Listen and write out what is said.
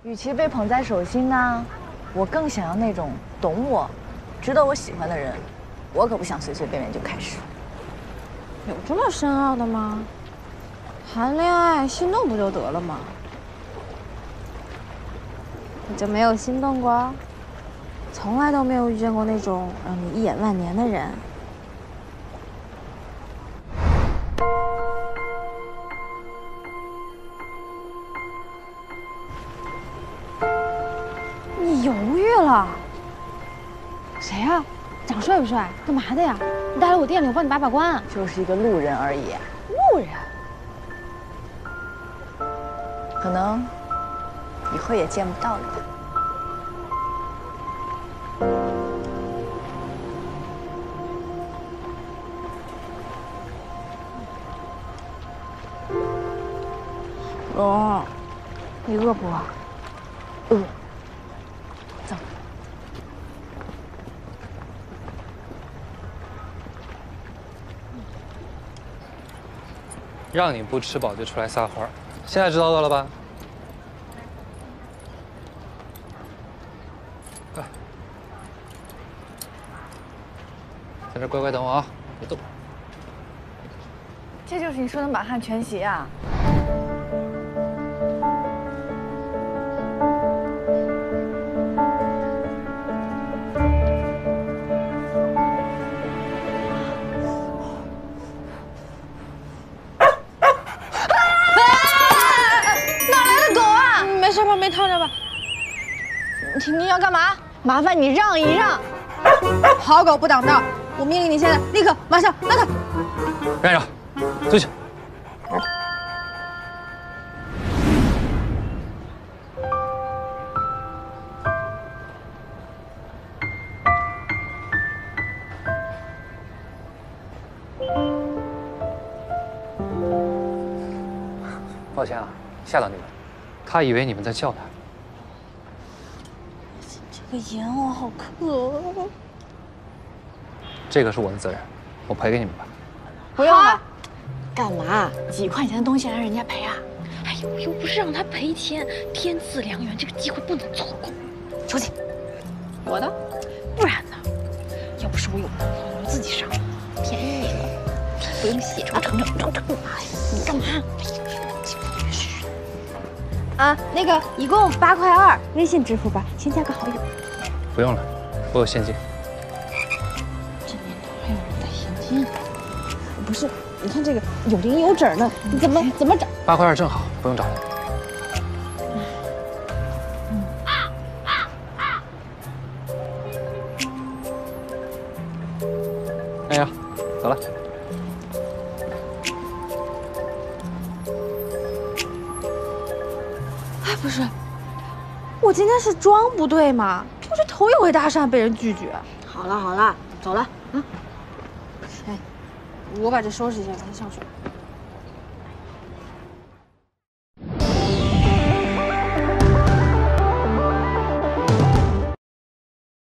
与其被捧在手心呢，我更想要那种懂我、值得我喜欢的人。我可不想随随便便就开始。 有这么深奥的吗？谈恋爱心动不就得了吗？你就没有心动过？从来都没有遇见过那种让你一眼万年的人。你犹豫了？谁呀？长帅不帅？干嘛的呀？你带来我店里，我帮你把把关。 就是一个路人而已。 路人？ 可能以后也见不到了吧。 龙，你饿不饿？ 饿。走。 让你不吃饱就出来撒欢儿，现在知道了吧？来，在这乖乖等我啊，别动。 这就是你说的满汉全席啊！ 没烫着吧？ 你要干嘛？麻烦你让一让。 好狗不挡道！我命令你现在立刻马上拉他。 让一让，坐下。抱歉啊，吓到你们。他以为你们在叫他。 这个阎王好磕。 这个是我的责任，我赔给你们吧。 不用了。干嘛？几块钱的东西让人家赔啊？ 哎呦，又不是让他赔钱，天赐良缘，这个机会不能错过。出去。我的？不然呢？要不是我有男朋友，我自己上。便宜你了，不用谢。成。哎，你干嘛？啊，那个一共8.2块，微信支付吧，先加个好友。 不用了，我有现金。 这年头还有人带现金？不是，你看这个有零有整的，你怎么找 ？8.2块正好，不用找了。哎呀，走了。 不是，我今天是妆不对吗？我这头一回搭讪被人拒绝。好了，走了啊！哎，我把这收拾一下，咱上去。